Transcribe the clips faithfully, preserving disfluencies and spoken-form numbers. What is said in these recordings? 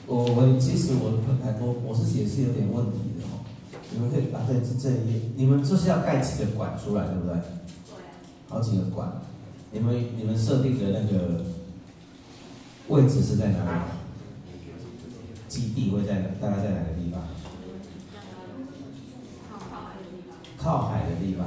我我其实我我我是也是有点问题的哦。你们可以啊，对，这这一页，你们就是要盖几个管出来，对不对？对。好几个管，你们你们设定的那个位置是在哪里？基地会在大概在哪个地方？靠海的地方。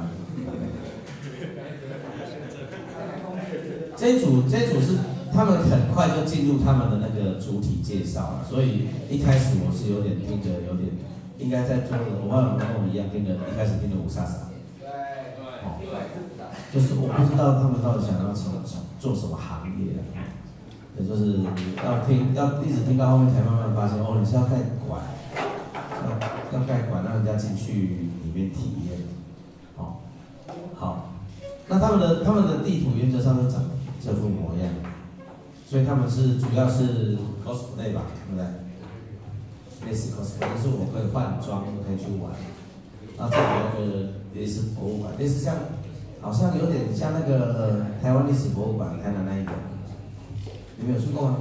这一组这一组是他们很快就进入他们的那个主体介绍了，所以一开始我是有点听得有点，应该在做的，我忘了跟我一样听得一开始听得无傻傻。对对。就是我不知道他们到底想要从做什么行业的，也就是要听要一直听到后面才慢慢发现，哦，你是要盖管，要要盖管让人家进去里面体验，哦，好，那他们的他们的地图原则上是长这副模样，所以他们是主要是 cosplay 吧，对不对？类似 cosplay， 就是我可以换装，我可以去玩。然后这里有一个类似博物馆，类似像。好像有点像那个呃台湾历史博物馆开的那一个，你们有去过吗？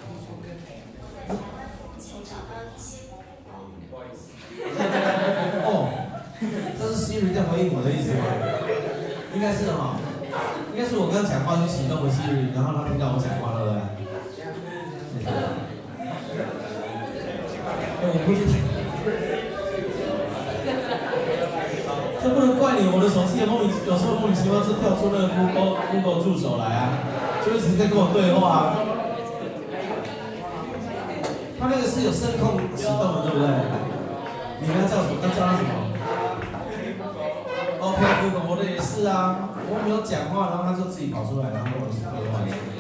哦，这是 Siri 在回应我的意思吗？应该是哈，应该是我刚讲话就启动了 Siri， 然后他听到我讲话了，对不对？哎，我不去听。这不能怪你，我的手机也莫名有时候莫名其妙是跳出那个 Google Google 助手来啊，就一直在跟我对话、啊。他那个是有声控启动的，对不对？你们要叫什么？要叫他什么 ？OK Google， 我的也是啊，我没有讲话，然后他就自己跑出来，然后跟我对话。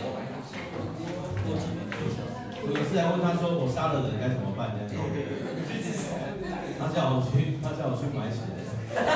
我有一次还问他说我杀了人该怎么办？这样。他叫我去，他叫我去买起来。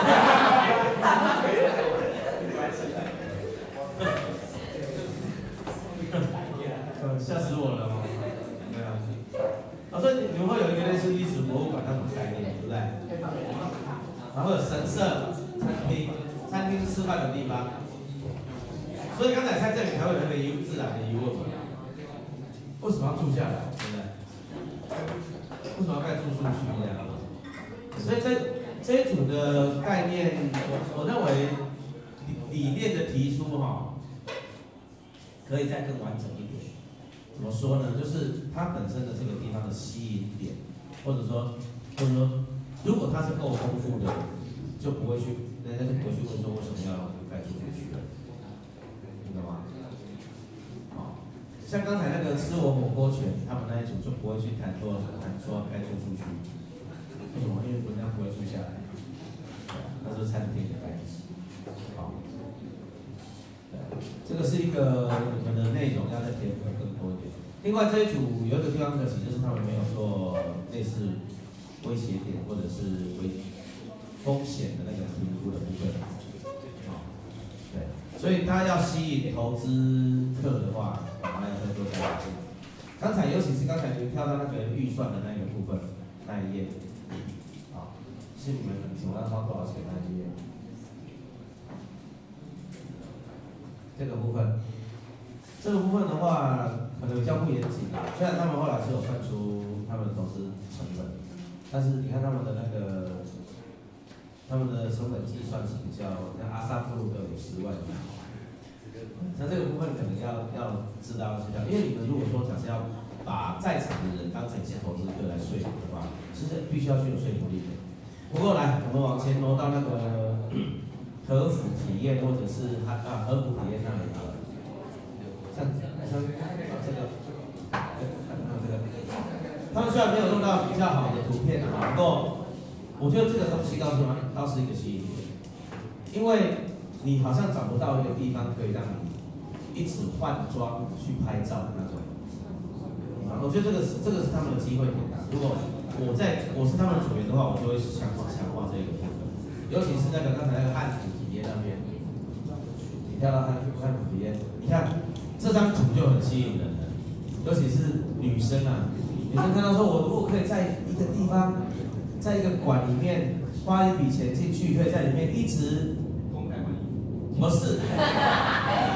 吓死我了！对啊，啊，所以你们会有一个类似历史博物馆那种概念，对不对？然后有神社、餐厅，餐厅是吃饭的地方。所以刚才在这里才会有那个疑自然的疑问嘛：为什么要住下来？对不对？为什么要盖住宿区这样？所以这这一组的概念，我我认为理念的提出哈，可以再更完整一点。怎么说呢？就是它本身的这个地方的吸引点，或者说或者说，如果它是够丰富的，就不会去，人家就不会去问说为什么要盖住宿区，你懂吗？好，像刚才那个吃我火锅犬，他们那一组就不会去谈说谈说盖住宿区。为什么？因为人家不会住下来，那是餐厅的概念。好，这个是一个我们的内容要再填补更多一点。另外这一组有一个地方可惜，就是他们没有做类似威胁点或者是危风险的那个评估的部分。好，对，所以他要吸引投资客的话，我们要再做加强。刚才尤其是刚才你跳到那个预算的那个部分那一页。是你们总要花多少钱来接？这个部分，这个部分的话，可能比较不严谨啊。虽然他们后来是有算出他们的投资成本，但是你看他们的那个，他们的成本计算是比较，像阿萨布鲁的五十万，像这个部分可能要要知道是这样，因为你们如果说假设要把在场的人当成是投资客来说服的话，其实必须要具有说服力的。不过来，我们往前挪到那个和服体验，或者是啊啊和服体验那里好了。像像这个，这个，他们虽然没有用到比较好的图片啊，不过我觉得这个东西倒是蛮倒是一个吸引点，因为你好像找不到一个地方可以让你一直换装去拍照的那种。啊，我觉得这个是这个是他们的机会点啊，如果。我在我是他们的组员的话，我就会强化强化这个部分，尤其是那个刚才那个汉服体验那边，你跳到汉汉服体验，你看这张图就很吸引人了，尤其是女生啊，女生看到说我如果可以在一个地方，在一个馆里面花一笔钱进去，可以在里面一直公开吗？不是，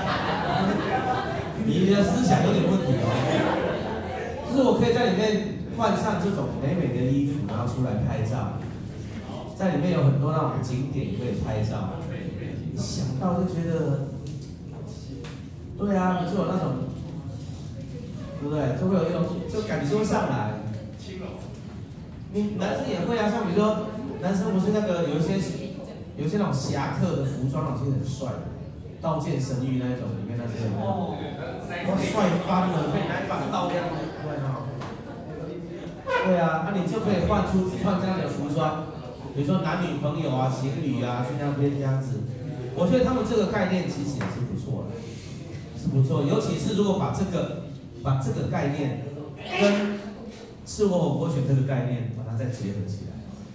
你的思想有点问题哦，就是我可以在里面。 换上这种美美的衣服，然后出来拍照，在里面有很多那种景点可以拍照，一想到就觉得，对啊，不是有那种，对不对？就会有一种就感受上来。你男生也会啊，像比如说男生不是那个有一些有一些那种侠客的服装，其实很帅的，《刀剑神域》那一种里面那些，哦，哇，帅翻了，可以拿一把刀这样，对啊，对啊，那你就可以换出穿这样的服装，比如说男女朋友啊、情侣啊去那边这样子，我觉得他们这个概念其实也是不错的，是不错，尤其是如果把这个把这个概念跟吃火火锅拳这个概念，把它再结合起来。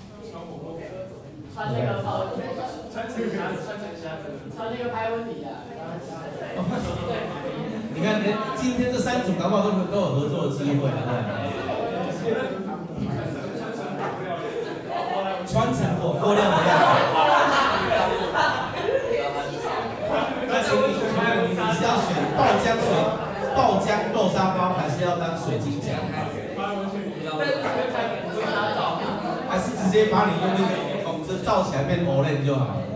穿那个跑，穿成虾，穿成虾子，穿那个拍婚礼啊。 你看，连今天这三组搞不好都都有合作的机会，对不对？穿成火锅料的样子。那请你，请问你是要选爆浆水、爆浆豆沙包，还是要当水晶饺？还是直接把你用那个桶子罩起来变 Olen 就好了。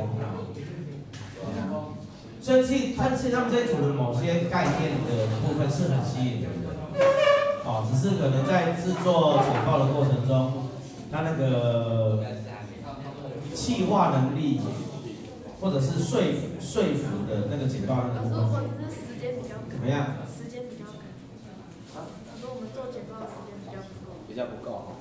所以其但是他们这一组的某些概念的部分是很吸引人的，哦，只是可能在制作简报的过程中，他那个企划能力，或者是说服说服的那个简报那个部分， 或者是时间比较赶， 怎么样？ 时间比较赶。他说我们做简报的时间比较不够。 比较不够。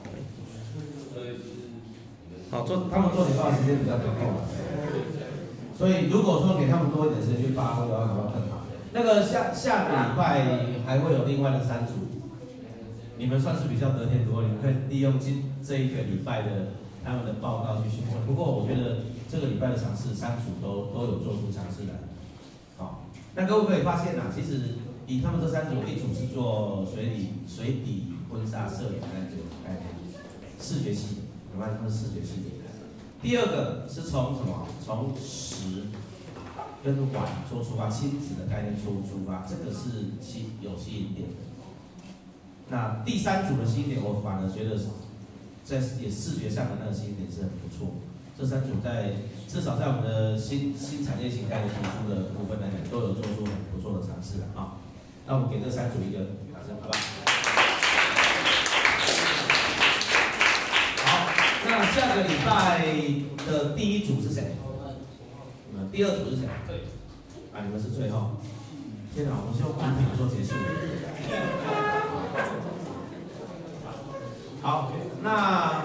好，做他们做简报的时间比较不够，所以如果说给他们多一点时间去发挥的话，可能更好。那个下下个礼拜还会有另外的三组，你们算是比较得天独厚，你们可以利用今这一个礼拜的他们的报告去训练。不过我觉得这个礼拜的尝试，三组都都有做出尝试来。好，那各位可以发现呐、啊，其实以他们这三组，一组是做水底水底婚纱摄影那种概念，视觉系，你看他们是视觉系的。第二个是从什么？从实跟碗做出发，亲子的概念做出发，这个是吸有吸引点的。那第三组的吸引点，我反而觉得在也视觉上的那个吸引点是很不错。这三组在至少在我们的新新产业形态的提出的部分来讲，都有做出很不错的尝试了啊。那我们给这三组一个掌声，好吧？好，那下个礼拜的第一组是谁？你们第二组是谁？啊，你们是最后。天哪，我们是用公平做结束。好，那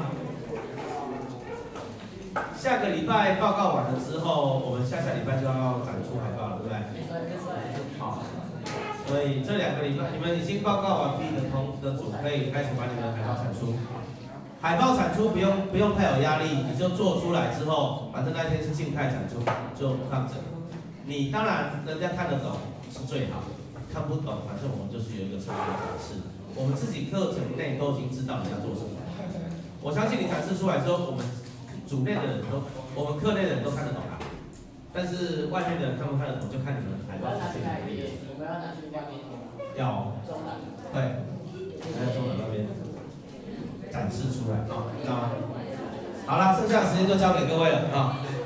下个礼拜报告完了之后，我们下下礼拜就要展出海报了，对不对？好，所以这两个礼拜你们已经报告完毕的同的组，可以开始把你们的海报产出。海报产出不用不用太有压力，你就做出来之后，反正那天是静态产出，就放着。你当然人家看得懂是最好，看不懂，反正我们就是有一个策略展示。我们自己课程内都已经知道你要做什么。我相信你展示出来之后，我们组内的人都，我们课内的人都看得懂啦。但是外面的人看不看得懂，就看你们海报是哪里。 我们要拿去外面。 要。 中南。 对。在中南那边展示出来啊，知道吗？好了，剩下的时间就交给各位了啊。